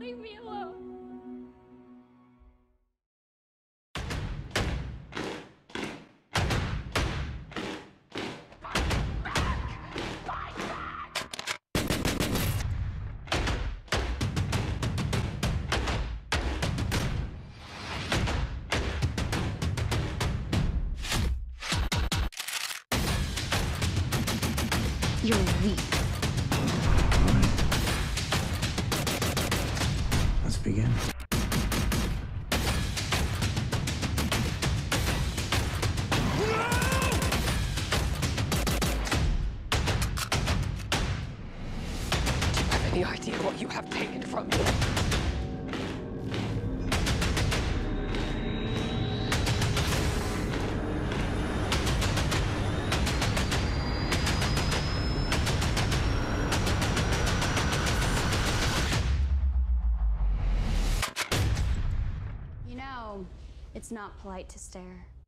Leave me alone. You're weak. Let's begin. Do you have any idea what you have taken from me? You know, it's not polite to stare.